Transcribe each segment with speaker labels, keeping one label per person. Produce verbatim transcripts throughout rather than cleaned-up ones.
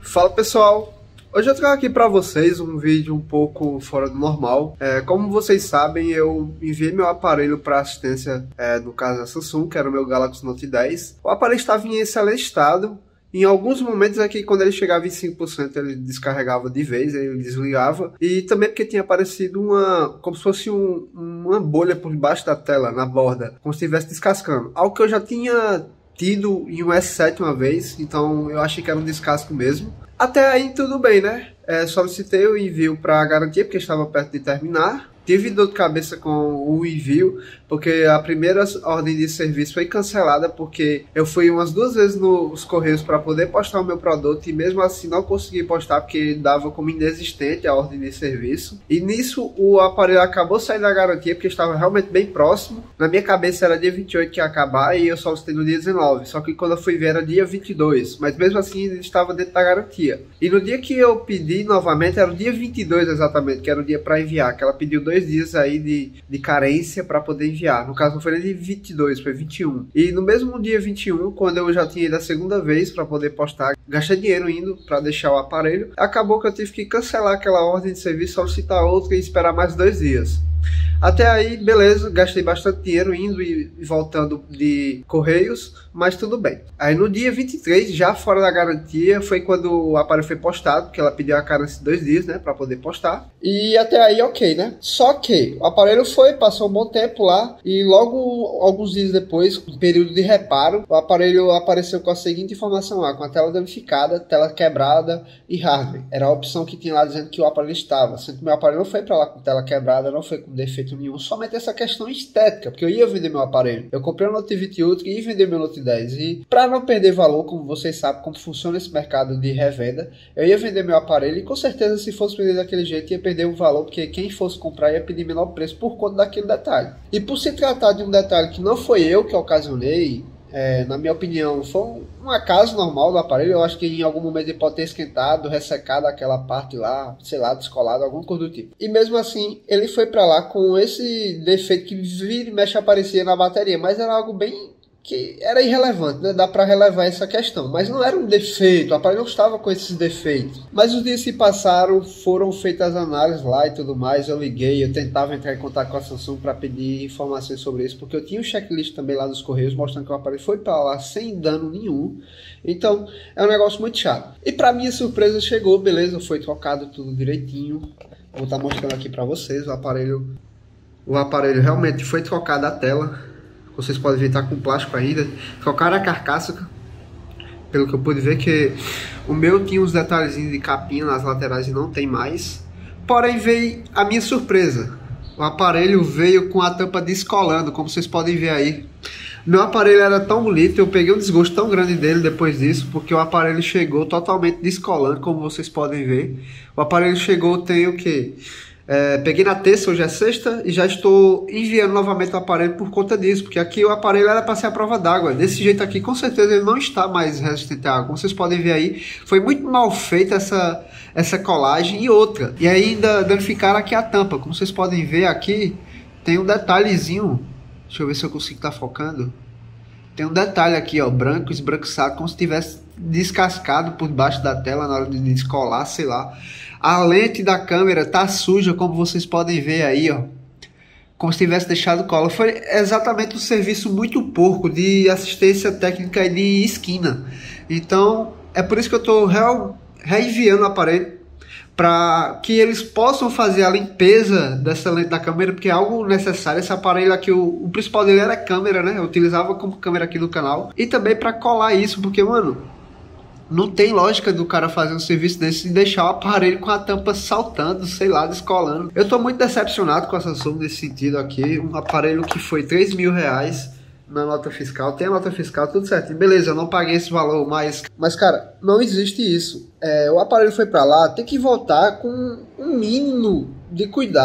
Speaker 1: Fala pessoal, hoje eu trago aqui para vocês um vídeo um pouco fora do normal. É, como vocês sabem, eu enviei meu aparelho para assistência, é, no caso da Samsung, que era o meu Galaxy Note dez. O aparelho estava em excelente estado. Em alguns momentos aqui, quando ele chegava em cinco por cento, ele descarregava de vez, ele desligava. E também porque tinha aparecido uma, como se fosse um, uma bolha por debaixo da tela, na borda, como se estivesse descascando. Algo que eu já tinha tido em um S sete uma vez, então eu achei que era um descasco mesmo. Até aí tudo bem, né? É, solicitei o envio para garantia, porque estava perto de terminar. Tive dor de cabeça com o envio, porque a primeira ordem de serviço foi cancelada, porque eu fui umas duas vezes nos Correios para poder postar o meu produto, e mesmo assim não consegui postar, porque dava como inexistente a ordem de serviço. E nisso o aparelho acabou saindo da garantia, porque estava realmente bem próximo. Na minha cabeça era dia vinte e oito que ia acabar, e eu solicitei no dia dezenove, só que quando eu fui ver era dia vinte e dois, mas mesmo assim ele estava dentro da garantia. E no dia que eu pedi novamente, era o dia vinte e dois exatamente, que era o dia para enviar, que ela pediu dois dias aí de, de carência para poder enviar. No caso não foi nem de vinte e dois, foi vinte e um. E no mesmo dia vinte e um, quando eu já tinha ido a segunda vez para poder postar, gastei dinheiro indo para deixar o aparelho, acabou que eu tive que cancelar aquela ordem de serviço, solicitar outra e esperar mais dois dias. Até aí, beleza, gastei bastante dinheiro indo e voltando de Correios, mas tudo bem. Aí no dia vinte e três, já fora da garantia, foi quando o aparelho foi postado, porque ela pediu a carência de dois dias, né, para poder postar. E até aí, ok, né? Só que o aparelho foi, passou um bom tempo lá, e logo, alguns dias depois, um período de reparo, o aparelho apareceu com a seguinte informação lá, com a tela danificada, tela quebrada e hardware. Era a opção que tinha lá dizendo que o aparelho estava, sendo que meu aparelho não foi para lá com tela quebrada, não foi com defeito nenhum, somente essa questão estética, porque eu ia vender meu aparelho. Eu comprei o Note vinte Ultra e ia vender meu Note dez, e para não perder valor, como vocês sabem como funciona esse mercado de revenda, eu ia vender meu aparelho e com certeza, se fosse vender daquele jeito, ia perder o valor, porque quem fosse comprar ia pedir menor preço por conta daquele detalhe. E por se tratar de um detalhe que não foi eu que ocasionei, É, na minha opinião, foi um, um acaso normal do aparelho. Eu acho que em algum momento ele pode ter esquentado, ressecado aquela parte lá, sei lá, descolado, alguma coisa do tipo. E mesmo assim, ele foi pra lá com esse defeito que vira e mexe aparecia na bateria, mas era algo bem que era irrelevante, né? Dá para relevar essa questão, mas não era um defeito, o aparelho não estava com esses defeitos. Mas os dias se passaram, foram feitas análises lá e tudo mais, eu liguei, eu tentava entrar em contato com a Samsung para pedir informações sobre isso, porque eu tinha um checklist também lá dos Correios mostrando que o aparelho foi para lá sem dano nenhum. Então é um negócio muito chato. E para minha surpresa chegou, beleza, foi trocado tudo direitinho. Vou estar mostrando aqui para vocês o aparelho. O aparelho realmente foi trocado a tela. Vocês podem ver, tá com plástico ainda. Trocaram a carcaça, pelo que eu pude ver, que o meu tinha uns detalhezinhos de capinha nas laterais e não tem mais. Porém veio a minha surpresa. O aparelho veio com a tampa descolando, como vocês podem ver aí. Meu aparelho era tão bonito, eu peguei um desgosto tão grande dele depois disso, porque o aparelho chegou totalmente descolando, como vocês podem ver. O aparelho chegou, tem o quê? É, peguei na terça, hoje é sexta, e já estou enviando novamente o aparelho por conta disso, porque aqui o aparelho era para ser a prova d'água. Desse jeito aqui, com certeza ele não está mais resistente à água. Como vocês podem ver aí, foi muito mal feita essa, essa colagem e outra. E ainda danificaram aqui a tampa. Como vocês podem ver aqui, tem um detalhezinho. Deixa eu ver se eu consigo estar focando. Tem um detalhe aqui, ó, branco, esbranquiçado, como se tivesse descascado por debaixo da tela na hora de descolar, sei lá. A lente da câmera tá suja, como vocês podem ver aí, ó. Como se tivesse deixado cola. Foi exatamente um serviço muito porco de assistência técnica e de esquina. Então, é por isso que eu tô reenviando o aparelho, para que eles possam fazer a limpeza dessa lente da câmera, porque é algo necessário. Esse aparelho aqui, o, o principal dele era câmera, né? Eu utilizava como câmera aqui no canal. E também para colar isso, porque, mano, não tem lógica do cara fazer um serviço desse e deixar o aparelho com a tampa saltando, sei lá, descolando. Eu tô muito decepcionado com a Samsung nesse sentido aqui. Um aparelho que foi três mil reais na nota fiscal, tem a nota fiscal, tudo certo. Beleza, eu não paguei esse valor, mas... Mas, cara, não existe isso. É, o aparelho foi pra lá, tem que voltar com um mínimo de cuidado.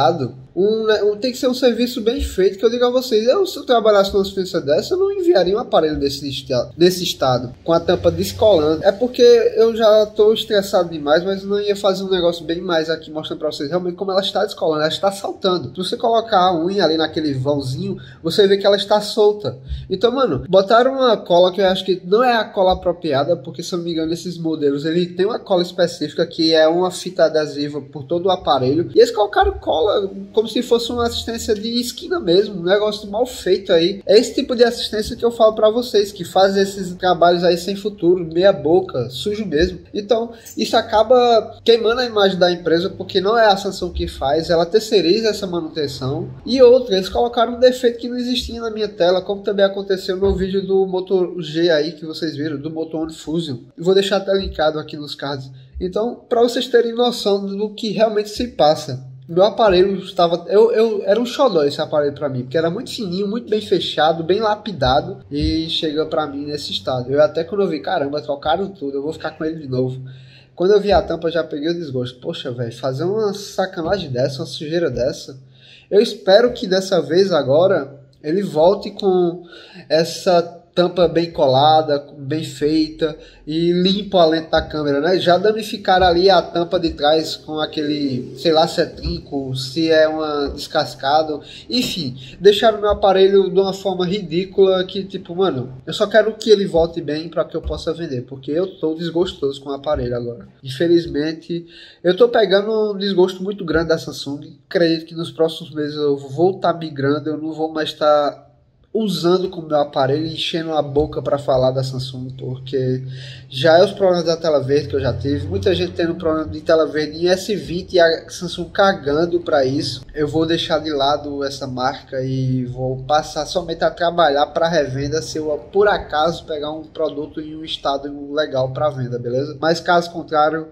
Speaker 1: Um, né, um, tem que ser um serviço bem feito, que eu digo a vocês, eu, se eu trabalhasse numa assistência dessa, eu não enviaria um aparelho desse, esta, desse estado, com a tampa descolando. É porque eu já estou estressado demais, mas eu não ia fazer um negócio bem mais aqui, mostrando para vocês realmente como ela está descolando, ela está saltando. Se você colocar a unha ali naquele vãozinho, você vê que ela está solta. Então, mano, botaram uma cola que eu acho que não é a cola apropriada, porque se eu não me engano, esses modelos, ele tem uma cola específica, que é uma fita adesiva por todo o aparelho, e eles colocaram cola como se fosse uma assistência de esquina mesmo, um negócio mal feito aí. É esse tipo de assistência que eu falo pra vocês, que faz esses trabalhos aí sem futuro, meia boca, sujo mesmo. Então, isso acaba queimando a imagem da empresa, porque não é a Samsung que faz, ela terceiriza essa manutenção. E outra, eles colocaram um defeito que não existia na minha tela, como também aconteceu no vídeo do Moto G aí, que vocês viram, do Moto One Fusion. Eu vou deixar até linkado aqui nos cards. Então, para vocês terem noção do que realmente se passa. Meu aparelho estava... Eu, eu, era um xodó esse aparelho para mim, porque era muito fininho, muito bem fechado, bem lapidado, e chega para mim nesse estado. Eu até quando eu vi, caramba, trocaram tudo, eu vou ficar com ele de novo. Quando eu vi a tampa, já peguei o desgosto. Poxa, velho, fazer uma sacanagem dessa, uma sujeira dessa. Eu espero que dessa vez agora ele volte com essa tampa bem colada, bem feita e limpo a lente da câmera, né? Já danificaram ali a tampa de trás com aquele, sei lá se é trinco, se é uma descascado, enfim, deixaram meu aparelho de uma forma ridícula que tipo, mano, eu só quero que ele volte bem para que eu possa vender, porque eu tô desgostoso com o aparelho agora. Infelizmente, eu tô pegando um desgosto muito grande da Samsung. Acredito que nos próximos meses eu vou estar tá migrando, eu não vou mais estar tá usando como meu aparelho, enchendo a boca para falar da Samsung, porque já é os problemas da tela verde que eu já tive, muita gente tendo problema de tela verde em S vinte e a Samsung cagando para isso. Eu vou deixar de lado essa marca e vou passar somente a trabalhar para revenda se eu por acaso pegar um produto em um estado legal para venda, beleza? Mas caso contrário,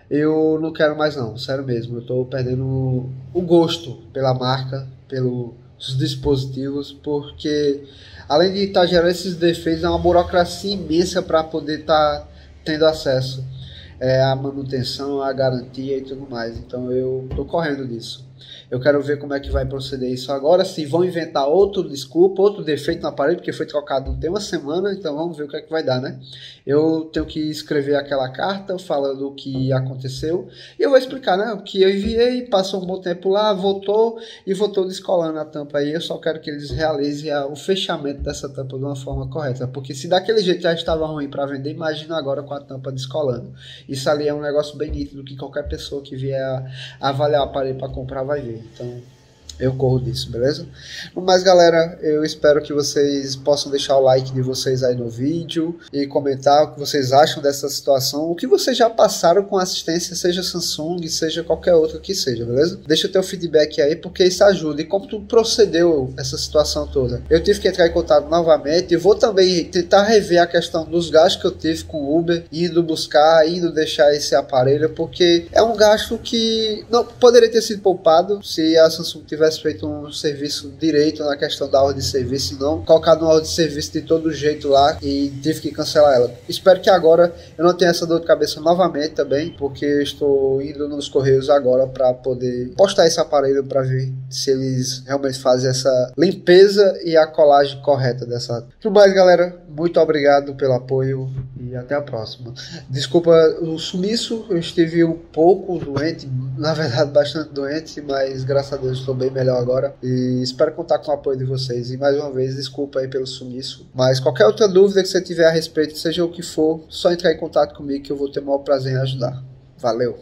Speaker 1: eu não quero mais não, sério mesmo, eu tô perdendo o gosto pela marca, pelo os dispositivos, porque além de estar tá gerando esses defeitos, é uma burocracia imensa para poder estar tá tendo acesso é, à manutenção, à garantia e tudo mais. Então eu tô correndo disso. Eu quero ver como é que vai proceder isso agora, se vão inventar outro desculpa, outro defeito no aparelho, porque foi trocado não tem uma semana, então vamos ver o que é que vai dar, né? Eu tenho que escrever aquela carta falando o que aconteceu, e eu vou explicar, né? O que eu enviei, passou um bom tempo lá, voltou, e voltou descolando a tampa aí. Eu só quero que eles realizem a, o fechamento dessa tampa de uma forma correta, porque se daquele jeito já estava ruim para vender, imagina agora com a tampa descolando. Isso ali é um negócio bem nítido, que qualquer pessoa que vier a, a avaliar o aparelho para comprar vai ver. Então eu corro disso, beleza? Mas galera, eu espero que vocês possam deixar o like de vocês aí no vídeo e comentar o que vocês acham dessa situação, o que vocês já passaram com assistência, seja Samsung, seja qualquer outra que seja, beleza? Deixa o teu feedback aí, porque isso ajuda. E como tu procedeu essa situação toda? Eu tive que entrar em contato novamente e vou também tentar rever a questão dos gastos que eu tive com o Uber, indo buscar, indo deixar esse aparelho, porque é um gasto que não poderia ter sido poupado se a Samsung tivesse feito um serviço direito na questão da ordem de serviço, e não colocado uma ordem de serviço de todo jeito lá e tive que cancelar ela. Espero que agora eu não tenha essa dor de cabeça novamente também, porque eu estou indo nos correios agora para poder postar esse aparelho para ver se eles realmente fazem essa limpeza e a colagem correta dessa. Tudo mais, galera, muito obrigado pelo apoio e até a próxima. Desculpa o sumiço, eu estive um pouco doente, na verdade bastante doente, mas graças a Deus estou bem melhor agora e espero contar com o apoio de vocês. E mais uma vez, desculpa aí pelo sumiço, mas qualquer outra dúvida que você tiver a respeito, seja o que for, só entrar em contato comigo que eu vou ter o maior prazer em ajudar. Valeu!